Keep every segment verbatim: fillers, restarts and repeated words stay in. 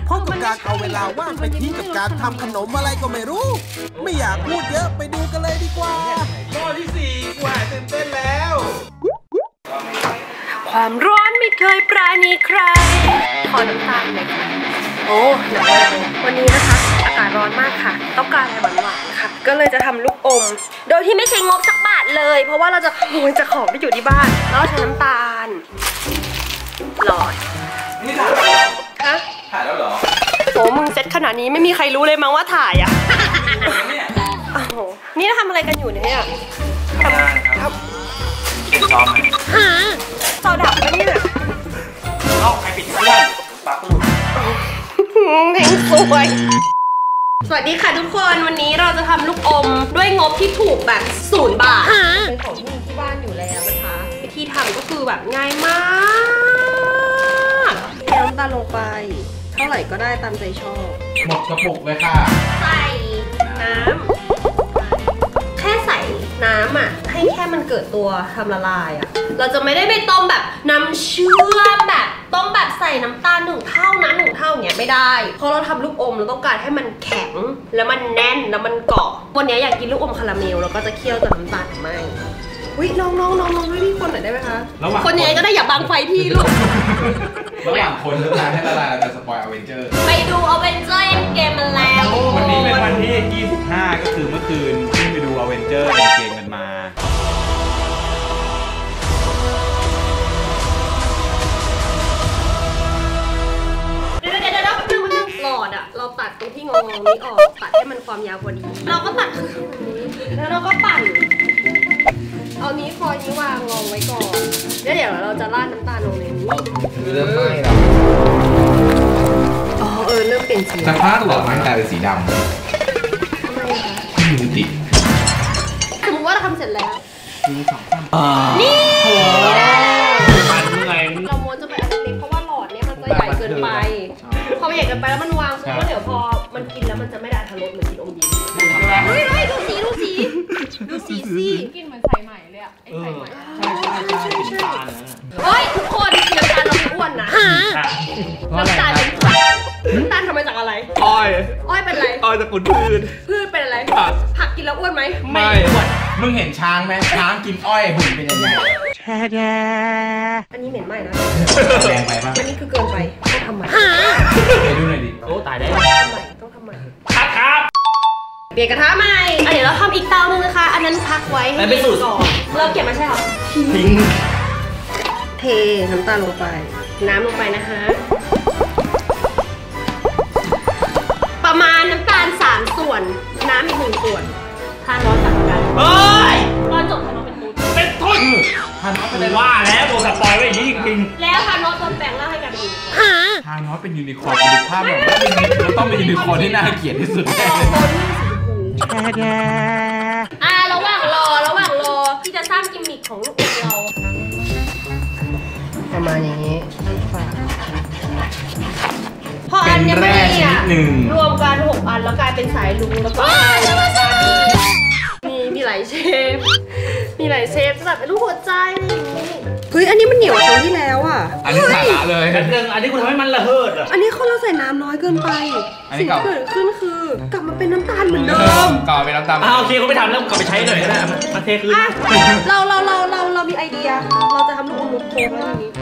เพราะกับการเอาเวลาว่างไปทิ้งกับการทำขนมอะไรก็ไม่รู้ไม่อยากพูดเยอะไปดูกันเลยดีกว่าข้อที่สี่กูหายตื่นเต้นแล้วความร้อนไม่เคยปราณีใครขอน้ำตาลเลยค่ะโอ้หนาววันนี้นะคะอากาศร้อนมากค่ะต้องการอะไรหวานๆค่ะก็เลยจะทำลูกอมโดยที่ไม่ใช้งบสักบาทเลยเพราะว่าเราจะขโมยจะของไปอยู่ที่บ้านแล้วใช้น้ำตาลหลอดนี่ถ่ายแล้วถ่ายแล้วเหรอโอ้มึงเซ็ตขนาดนี้ไม่มีใครรู้เลยมั้งว่าถ่ายอ่ะโอ้โหนี่เราทำอะไรกันอยู่เนี่ยทำงานครับซ้อมไหมเสาดับปะเนี่ยนอกใครปิดเครื่องปากหลุดเพลงสวยสวัสดีค่ะทุกคนวันนี้เราจะทำลูกอมด้วยงบที่ถูกแบบศูนย์บาทเป็นของที่มีที่บ้านอยู่แล้วนะคะวิธีทำก็คือแบบง่ายมากเทน้ำตาลลงไปเท่าไหร่ก็ได้ตามใจชอบหมดกระปุกเลยค่ะใส่น้ำแค่ใส่น้ำอ่ะให้แค่มันเกิดตัวทำละลายอ่ะเราจะไม่ได้ไปต้มแบบน้ำเชื่อมแบบต้มแบบใส่น้ำตาลหนึ่งเท่านะหนึ่งเท่าอย่างเงี้ยไม่ได้เพราะเราทำลูกอมเราต้องการให้มันแข็งแล้วมันแน่นแล้วมันเกาะวันนี้อยากกินลูกอมคาราเมลเราก็จะเคี่ยวกับน้ำตาลไหมอุ้ยน้องน้องน้องน้องให้พี่คนหน่อยได้ไหมคะคนยังไงก็ได้อย่าบังไฟพี่ลูกระหว่างคนน้ำตาลให้ละลายเราจะสปอยอเวนเจอร์ไปดูอเวนเจอร์เกมมันแล้ววันนี้เป็นวันที่ยี่สิบห้าก็คือเมื่อคืนที่ไปดูอเวนเจอร์เกมกันมาหลอดอะเราตัดตรงที่งงๆนี้ออกตัดให้มันความยาวพอดีเราก็ตัดแล้วเราก็ปั่นเอานี้คอยนี้วางรองไว้ก่อนแล้วเดี๋ยวเราจะราดน้ำตาลลงในนี้เริ่มไหม้แล้วอ๋อเออเริ่มเปลี่ยนสีสักพักหลอดมันกลายเป็นสีดำทำไมคะไม่มีติดสมมติว่าเราทำเสร็จแล้วมีสองขั้นนี่มันเมื่อยเราม้วนจะไปอันเล็กเพราะว่าหลอดเนี้ยมันจะใหญ่เกินไปพอมันใหญ่เกินไปแล้วมันวางซึ่งเดี๋ยวพอมันกินแล้วมันจะไม่ได้ทะลุเหมือนกินอมยิ้มเฮ้ยเฮ้ยดูสีดูสีดูสีสิกินเหมือนใส่ใหม่เลยอะไอ้ใส่ใหม่ใช่ใช่ใช่กินตาลนะเฮ้ยทุกคนน้ำตาลเราไม่อ้วนนะน้ำตาลเป็นผักน้ำตาลทำมาจากอะไรอ้อยอ้อยเป็นอะไรอ้อยตระกูลพืชพืชเป็นอะไรผักกินแล้วอ้วนไหมไม่อ้วนมึงเห็นช้างไหมช้างกินอ้อยหุ่นเป็นยังไงแช่แช่อันนี้เหม็นไหมนะแรงไปป่ะอันนี้คือเกินไปต้องทำใหม่ไปดูหน่อยดิโอ้ตายได้ต้องทำใหม่ต้องทำใหม่ครับครับเปลี่ยนกระทะใหม่เดี๋ยวเราทำอีกเตาหนึ่งนะคะอันนั้นพักไว้ให้เย็นก่อนเราเก็บมาใช่หรอทิ้งเทน้ำตาลลงไปน้ำลงไปนะคะประมาณน้ำตาลสามส่วนน้ำอีกหนึ่งส่วนทานร้อนต่างกันเฮ้ยตอนจบทานร้อนเป็นตุ๊ดเป็นตุ๊ดทานร้อนเป็นว่าแล้วโดนสปอยไว้อย่างนี้จริงๆแล้วทานร้อนโดนแปลงร่างให้กันเป็นยูนิคอร์นทานร้อนเป็นยูนิคอร์นเป็นภาพแบบว่ามันต้องเป็นยูนิคอร์นที่น่าเกลียดที่สุดแน่อ่าระหว่างรอระหว่างรอที่จะสร้างกิมมิคของลูกอมเราประมาณอย่างนี้พออันนี้ไม่ได้อ่ะรวมกันหกอันแล้วกลายเป็นสายลุงแล้วก็มีมีหลายเชฟมีหลายเชฟแบบเป็นรูปหัวใจเฮ้ยอันนี้มันเหนียวกว่าครั้งที่แล้วอ่ะอันนี้สาระเลยอันนึงอันนี้คุณทำให้มันระเหิดอ่ะอันนี้เขาเราใส่น้ำน้อยเกินไปสิ่งที่เกิดขึ้นคือกลับมาเป็นน้ำตาลเหมือนเดิมกลับมาเป็นน้ำตาลอ้าวโอเคเขาไม่ทำแล้วกลับไปใช้หน่อยก็ได้มาเทคืนเราเราเราเราเรามีไอเดียเราจะทำลูกอมลูกโป่งแล้วนี้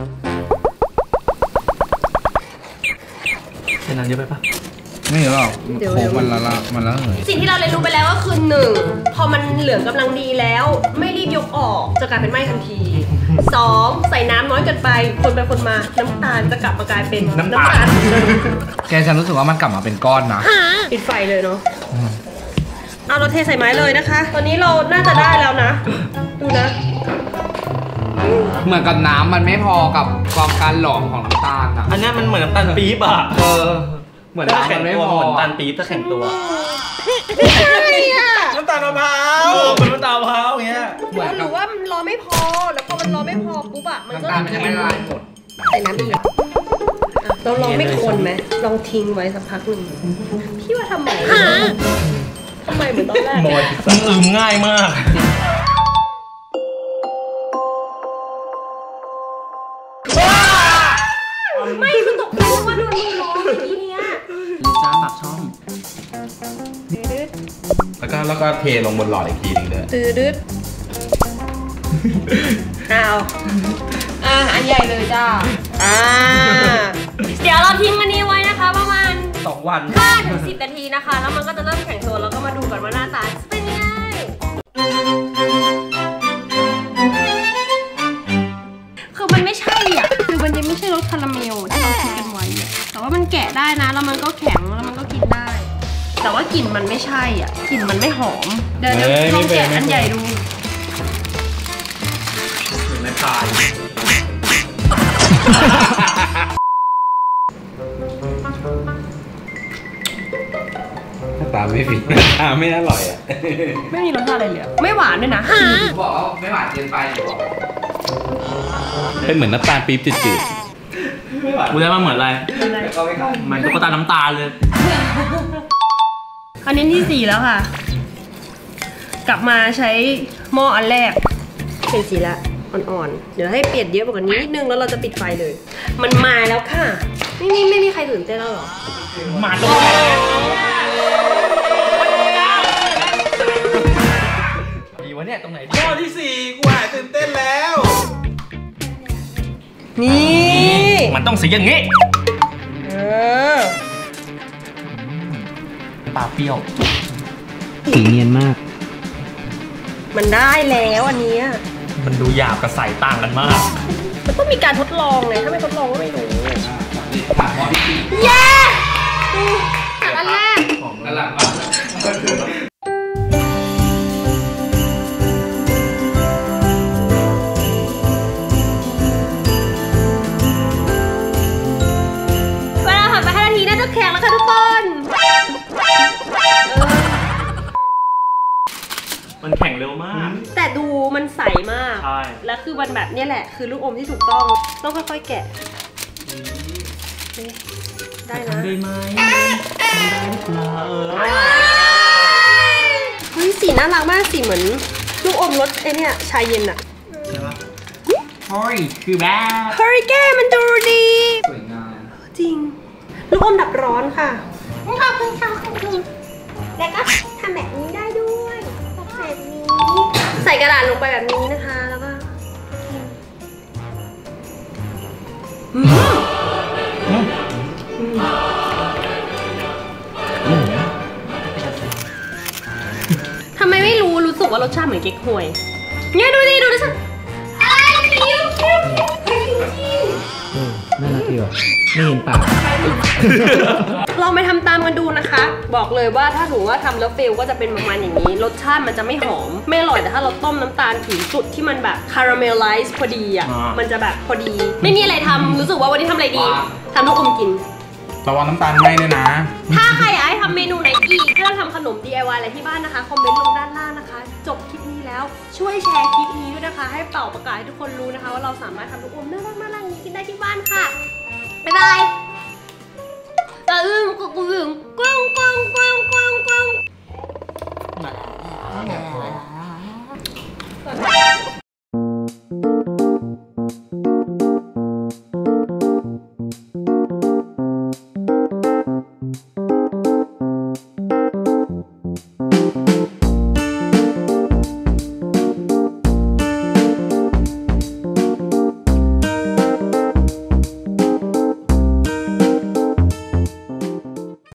ใช้น้ำเยอะไปปะไม่หรอกโค้งมันละละมันละเหยสิ่งที่เราเรียนรู้ไปแล้วก็คือหนึ่งพอมันเหลืองกำลังดีแล้วไม่รีบยกออกจะกลายเป็นไหม้ทันทีสองใส่น้ำน้อยเกินไปคนไปคนมาน้ำตาลจะกลับมากลายเป็นน้ำตาลแกฉันรู้สึกว่ามันกลับมาเป็นก้อนนะปิดไฟเลยเนาะเอาเราเทใส่ไม้เลยนะคะตอนนี้เราน่าจะได้แล้วนะดูนะเหมือนกับน้ำมันไม่พอกับความการหลอมของน้ำตาลอ่ะอันนี้มันเหมือนน้ำตาลปี๊บอ่ะเออเหมือนน้ำมันไม่พอเหมือนน้ำตาลปี๊บถ้าแข็งตัวไม่ใช่อ่ะน้ำตาลมะพร้าวเป็นน้ำตาลมะพร้าวอย่างเงี้ยหรือว่ามันรอไม่พอแล้วพอมันรอไม่พอปุ๊บอ่ะมันก็จะไม่ละลายหมดใส่น้ำอีกเราลองไม่คนไหมลองทิ้งไว้สักพักหนึ่งพี่ว่าทำไมทำไมเหมือนตอนแรกหมดมันอึมง่ายมากไม่คือตกใจว่าโดนมือร้อนทีเนี้ยช่องแล้วก็แล้วก็เทลงบนหลอดอีกทีหนึงเลยตืดดอ้าวอ่ะอันใหญ่เลยจ้าอ่าเดี๋ยวเราทิ้งอันนี้ไว้นะคะประมาณสองวันห้าถึงสิบนาทีนะคะแล้วมันก็จะเริ่มแข็งตัวแล้วก็มาดูกันว่าหน้าตาจะเป็นยังไงคือมันไม่ใช่อ่ะคือมันยังไม่ใช่รสคาราเมลที่เราคิดกันไว้อะแต่ว่ามันแกะได้นะแล้วมันก็แข็งแล้วมันก็กินได้ แต่ว่ากลิ่นมันไม่ใช่อ่ะกลิ่นมันไม่หอมเดี๋ยวลองแกะอันใหญ่ดูไม่ตายหน้าตาไม่ฟินหน้าตาไม่อร่อยอ่ะไม่มีรสชาติอะไรเลยอะไม่หวานด้วยนะบอกว่าไม่หวานเกินไปหรอกเป็นเหมือนน้ำตาลปี๊บจืดไม่หวานกูได้มาเหมือนอะไรแล้วก็ไม่เข้ามันตุ๊กตาน้ำตาลเลยอันนี้ที่สี่แล้วค่ะ กลับมาใช้หม้ออันแรกเป็นสีละอ่อนๆเดี๋ยวให้เปลี่ยนเยอะกว่านี้นิดนึงแล้วเราจะปิดไฟเลย มันมาแล้วค่ะไม่มีไม่มีใครตื่นเต้นแล้วหรอมาตรงไหน ดีวะเนี่ยตรงไหนดีๆข้อที่สี่กูหายตื่นเต้นแล้วนี่มันต้องสีอย่างงี้เออปลาเปรี้ยวสีเนียนมากมันได้แล้วอันเนี้ยมันดูหยาบกับใสต่างกันมากมันต้องมีการทดลองไงถ้าไม่ทดลองก็ไม่รู้ถามข้อที่สี่เย้จากอันแรกแล้วหลังบ้านเวลาผ่านไปห้านาทีน่าจะแข็งแล้วค่ะทุกคนมันแข็งเร็วมากแต่ดูมันใสมากใช่แล้วคือมันแบบเนี้ยแหละ คือลูกอมที่ถูกต้อง ต้องค่อยๆแกะ ได้นะได้ไหมได้หรือเปล่าเออเฮ้ยสีน่ารักมากสีเหมือนลูกอมรสไอเนี่ยชาเย็นอะใช่ปะเฮ้ยคือแบบเฮอริเกนมันดูดีสวยงามจริง ลูกอมดับร้อนค่ะขอบคุณค่ะขอบคุณแล้วก็ทำแบบนี้ได้ด้วยแบบนี้ ใส่กระดาษลงไปแบบนี้นะคะ แล้วก็อืมทำไมไม่รู้รู้สึกว่ารสชาติเหมือนเก๊กฮวยเนี่ยดูดิดูดิสักอะไรคิ้วคิ้วคิ้วคิ้วน่ารักดีว่ะไม่เห็นปากลองไปทำตามกันดูนะคะ บอกเลยว่าถ้าถือว่าทำแล้วเฟลก็จะเป็นประมาณอย่างนี้ รสชาติมันจะไม่หอม ไม่อร่อยแต่ถ้าเราต้มน้ำตาลถึงจุดที่มันแบบคาราเมลไลซ์พอดีอ่ะ มันจะแบบพอดี ไม่มีอะไรทำรู้สึกว่าวันนี้ทำอะไรดีทำลูกอมกินระวังน้ำตาลไหม้ด้วยนะถ้าใครอยากให้ทำเมนูไหนอีกถ้าเราทำขนม ดี ไอ วาย อะไรที่บ้านนะคะ คอมเมนต์ลงด้านล่างนะคะ จบคลิปนี้แล้วช่วยแชร์คลิปนี้ด้วยนะคะ ให้เป่าประกาศให้ทุกคนรู้นะคะ ว่าเราสามารถทำลูกอมน่ารักน่ารักนี้กินได้ที่บ้านค่ะ บ๊ายบายอย่าลืมกดกระดิ่งก